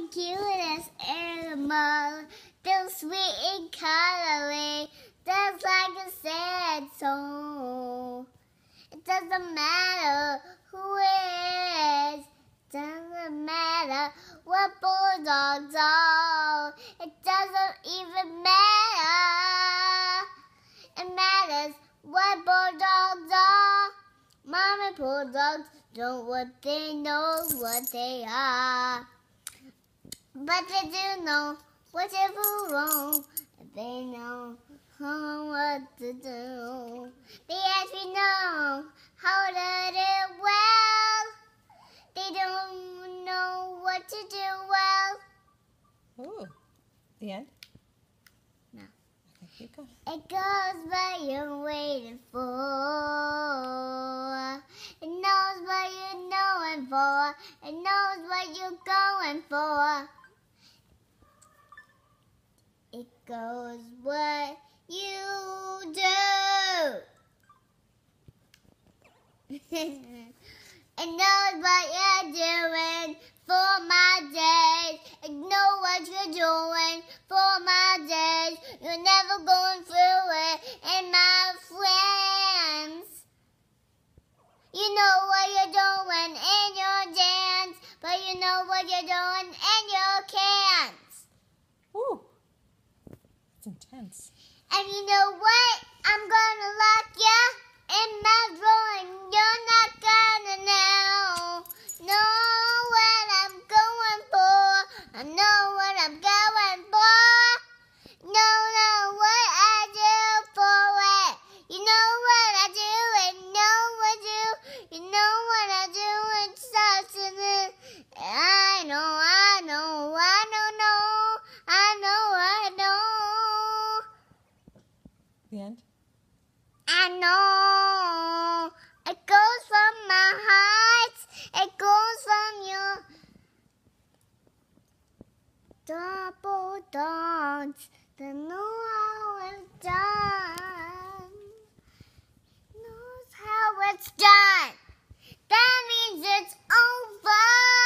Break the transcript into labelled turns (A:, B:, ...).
A: cutest animal, still sweet and cuddly, just like a sad soul. It doesn't matter who it is, doesn't matter what bulldogs are. It doesn't even matter. It matters what bulldogs are. Mom and bulldogs don't what they know what they are. But they do know what's ever wrong. They know what to do. They actually know how to do well. They don't know what to do well.
B: Ooh. The end?
A: No.
B: Okay, keep going.
A: It goes what you're waiting for. It knows what you're knowing for. It knows what you're going for. It goes what you do. It knows what you're doing for my days. It knows what you're doing for my days. You're never going through it, and my friends. You know what you're doing in your dance, but you know what you're doing in your cans.
B: Woo. It's intense.
A: And you know what? I'm gonna lock ya in my drawing. You're not gonna know what I'm going for. I know what I'm going for. Know what I do for it. You know what I do and know what you know what I do and such and it. I know.
B: The end?
A: I know. It goes from my heart. It goes from your double dogs that know how it's done. Knows how it's done. That means it's over.